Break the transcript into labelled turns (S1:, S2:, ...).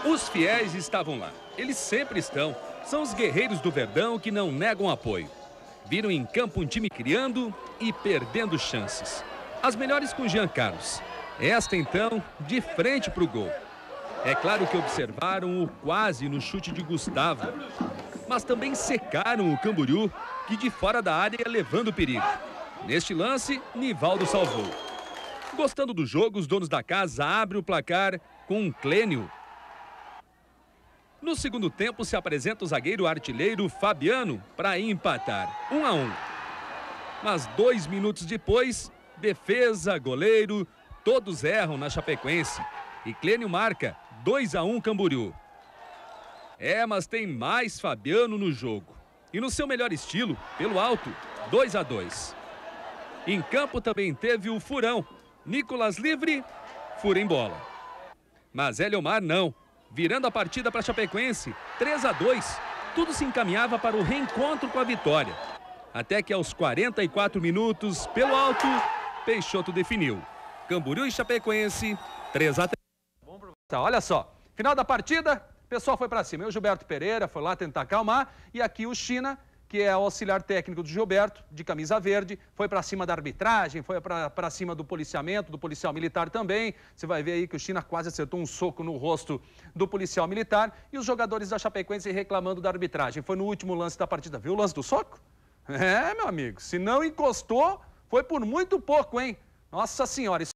S1: Os fiéis estavam lá. Eles sempre estão. São os guerreiros do Verdão que não negam apoio. Viram em campo um time criando e perdendo chances. As melhores com Jean Carlos. Esta, então, de frente para o gol. É claro que observaram o quase no chute de Gustavo. Mas também secaram o Camboriú, que de fora da área ia levando perigo. Neste lance, Nivaldo salvou. Gostando do jogo, os donos da casa abrem o placar com um Clênio. No segundo tempo, se apresenta o zagueiro artilheiro Fabiano para empatar, 1-1. Mas 2 minutos depois, defesa, goleiro, todos erram na Chapecoense. E Clênio marca 2-1 Camboriú. Mas tem mais Fabiano no jogo. E no seu melhor estilo, pelo alto, 2-2. Em campo também teve o furão. Nicolas livre, fura em bola. Mas Eliomar não. Virando a partida para a Chapecoense, 3-2. Tudo se encaminhava para o reencontro com a vitória. Até que aos 44 minutos, pelo alto, Peixoto definiu. Camboriú e Chapecoense, 3-3.
S2: Olha só, final da partida, o pessoal foi para cima. O Gilberto Pereira foi lá tentar acalmar e aqui o China, que é o auxiliar técnico do Gilberto, de camisa verde, foi para cima da arbitragem, foi para cima do policiamento, do policial militar também. Você vai ver aí que o China quase acertou um soco no rosto do policial militar e os jogadores da Chapecoense reclamando da arbitragem. Foi no último lance da partida. Viu o lance do soco? Meu amigo, se não encostou, foi por muito pouco, hein? Nossa Senhora.